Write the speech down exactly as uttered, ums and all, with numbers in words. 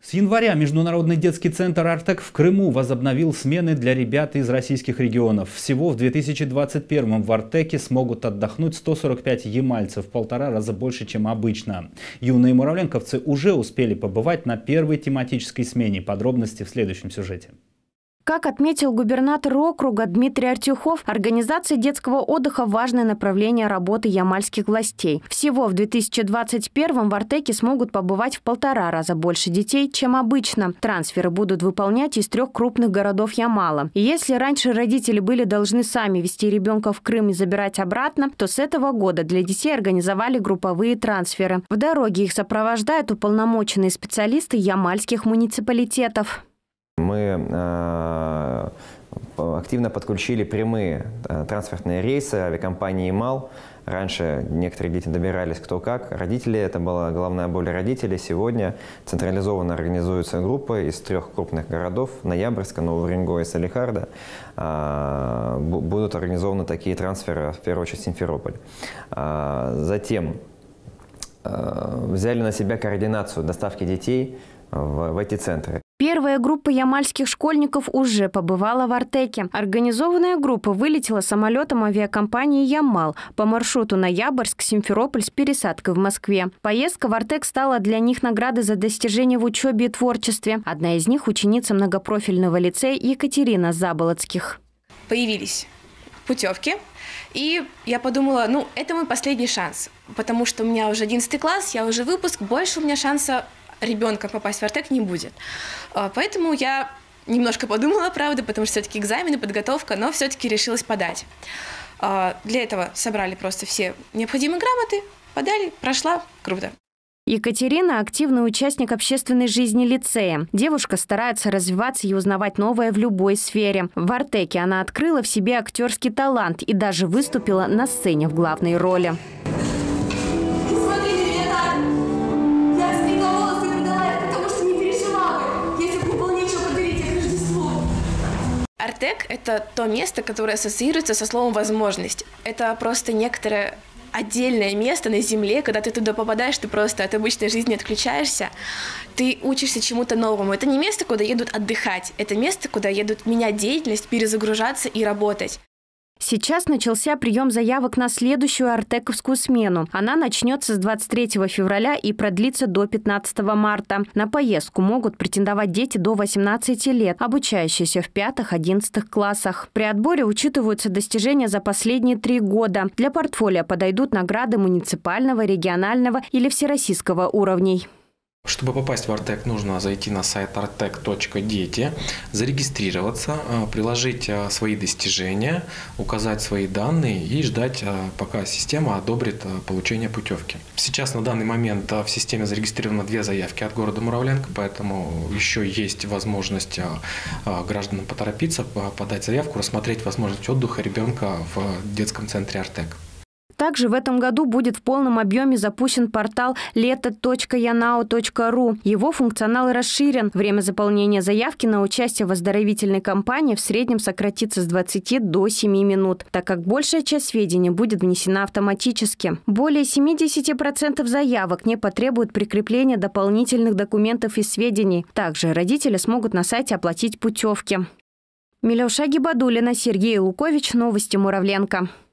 С января Международный детский центр «Артек» в Крыму возобновил смены для ребят из российских регионов. Всего в две тысячи двадцать первом в «Артеке» смогут отдохнуть сто сорок пять ямальцев, в полтора раза больше, чем обычно. Юные муравленковцы уже успели побывать на первой тематической смене. Подробности в следующем сюжете. Как отметил губернатор округа Дмитрий Артюхов, организация детского отдыха – важное направление работы ямальских властей. Всего в две тысячи двадцать первом в «Артеке» смогут побывать в полтора раза больше детей, чем обычно. Трансферы будут выполнять из трех крупных городов Ямала. И если раньше родители были должны сами везти ребенка в Крым и забирать обратно, то с этого года для детей организовали групповые трансферы. В дороге их сопровождают уполномоченные специалисты ямальских муниципалитетов. Мы э, активно подключили прямые э, трансферные рейсы авиакомпании «Ямал». Раньше некоторые дети добирались кто как. Родители, это была головная боль родителей. Сегодня централизованно организуется группа из трех крупных городов – Ноябрьска, Нового Уренгоя и Салихарда. Э, будут организованы такие трансферы, в первую очередь, в Симферополь. Э, затем э, взяли на себя координацию доставки детей в, в эти центры. Первая группа ямальских школьников уже побывала в «Артеке». Организованная группа вылетела самолетом авиакомпании «Ямал» по маршруту Ноябрьск-Симферополь с пересадкой в Москве. Поездка в «Артек» стала для них наградой за достижения в учебе и творчестве. Одна из них – ученица многопрофильного лицея Екатерина Заболоцких. Появились путевки, и я подумала, ну, это мой последний шанс, потому что у меня уже одиннадцатый класс, я уже выпуск, больше у меня шанса ребенка попасть в «Артек» не будет. Поэтому я немножко подумала, правда, потому что все-таки экзамены, подготовка, но все-таки решилась подать. Для этого собрали просто все необходимые грамоты, подали, прошла, круто. Екатерина – активный участник общественной жизни лицея. Девушка старается развиваться и узнавать новое в любой сфере. В «Артеке» она открыла в себе актерский талант и даже выступила на сцене в главной роли. «Артек» – это то место, которое ассоциируется со словом «возможность». Это просто некоторое отдельное место на земле, когда ты туда попадаешь, ты просто от обычной жизни отключаешься, ты учишься чему-то новому. Это не место, куда едут отдыхать, это место, куда едут менять деятельность, перезагружаться и работать. Сейчас начался прием заявок на следующую артековскую смену. Она начнется с двадцать третьего февраля и продлится до пятнадцатого марта. На поездку могут претендовать дети до восемнадцати лет, обучающиеся в пятых-одиннадцатых классах. При отборе учитываются достижения за последние три года. Для портфолио подойдут награды муниципального, регионального или всероссийского уровней. Чтобы попасть в «Артек», нужно зайти на сайт артек точка дети, зарегистрироваться, приложить свои достижения, указать свои данные и ждать, пока система одобрит получение путевки. Сейчас на данный момент в системе зарегистрировано две заявки от города Муравленко, поэтому еще есть возможность гражданам поторопиться, подать заявку, рассмотреть возможность отдыха ребенка в детском центре «Артек». Также в этом году будет в полном объеме запущен портал лето точка янау точка ру. Его функционал расширен. Время заполнения заявки на участие в оздоровительной кампании в среднем сократится с двадцати до семи минут, так как большая часть сведений будет внесена автоматически. Более семидесяти процентов заявок не потребуют прикрепления дополнительных документов и сведений. Также родители смогут на сайте оплатить путевки. Милюша Гибадулина, Сергей Лукович, новости Муравленко.